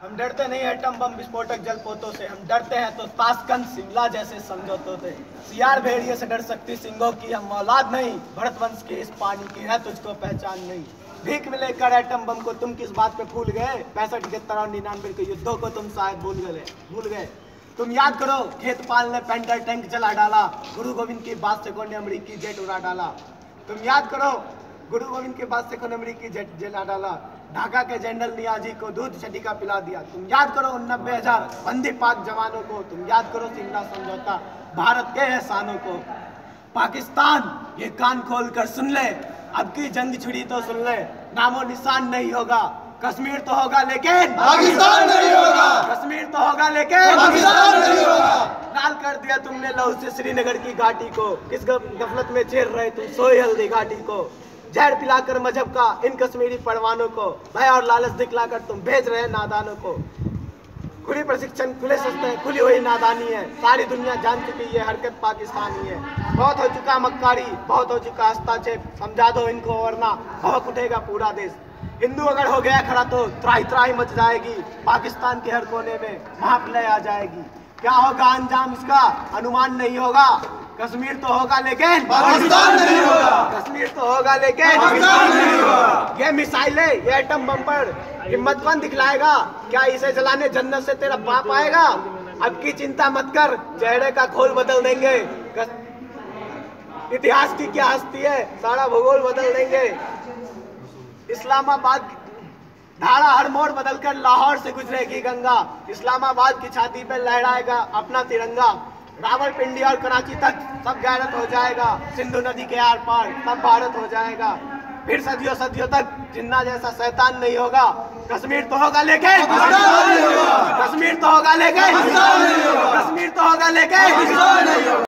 हम डरते नहीं एटम बम विस्फोटक जलपोतों से, हम डरते हैं तो ताशकंद शिमला जैसे समझौतों से। सियार भेड़िए से डर सकती सिंगों की हम औलाद नहीं, भरत वंश के इस पानी की है तुझको पहचान नहीं। भीख में लेकर एटम बम को तुम किस बात पे भूल गए, 65, 71 और 99 के युद्धों को तुम शायद भूल गए। तुम याद करो खेत पाल ने पेंटर टैंक जला डाला, गुरु गोविंद की बादशाह ने अमरीकी जेट उड़ा डाला। तुम याद करो गुरु गोविंद के बादशाह ने अमरीकी जेट जला डाला, ढाका के जनरल नियाजी को दूध छटिका पिला दिया। तुम याद करो 90,000 बंदी पाक जवानों को, तुम याद करो सिमला समझौता भारत के एहसानों को। पाकिस्तान ये कान खोल कर सुन ले, अब की जंग छिड़ी तो सुन ले, नामो निशान नहीं होगा, कश्मीर तो होगा लेकिन पाकिस्तान नहीं होगा। कश्मीर तो होगा लेकिन पाकिस्तान नहीं होगा। लाल कर दिया तुमने लहू से श्रीनगर की घाटी को, किस गफलत में चेर रहे तुम सोई हल्दी घाटी को। जहर पिलाकर मजहब का इन कश्मीरी परवानों को, भय और लालच दिखलाकर तुम भेज रहे नादानों को। खुली प्रशिक्षण, खुले सस्ते, खुली हुई नादानी है, सारी दुनिया जान चुकी ये हरकत पाकिस्तानी है। बहुत हो चुका मक्कारी, बहुत हो चुका हस्तक्षेप, समझा दो इनको वरना भड़क उठेगा पूरा देश। हिंदू अगर हो गया खड़ा तो त्राही त्राही मच जाएगी, पाकिस्तान के हर कोने में महाप्रलय आ जाएगी। क्या होगा अंजाम इसका अनुमान नहीं होगा, कश्मीर तो होगा लेकिन पाकिस्तान नहीं होगा। कश्मीर तो होगा लेकिन पाकिस्तान नहीं होगा। ये मिसाइलें, ये एटम बम पर हिम्मत कौन दिखलाएगा, क्या इसे जलाने जन्नत से तेरा बाप आएगा। अब की चिंता मत कर, चेहरे का खोल बदल देंगे, इतिहास की क्या हस्ती है, सारा भूगोल बदल देंगे। इस्लामाबाद धारा हर मोड़ बदलकर लाहौर से गुजरेगी गंगा, इस्लामाबाद की छाती पर लहराएगा अपना तिरंगा। रावलपिंडी और कराची तक सब गैरत हो जाएगा, सिंधु नदी के आर पार सब भारत हो जाएगा। फिर सदियों सदियों तक जिन्ना जैसा शैतान नहीं होगा, कश्मीर तो होगा लेकिन कश्मीर तो होगा लेकिन कश्मीर तो होगा लेकिन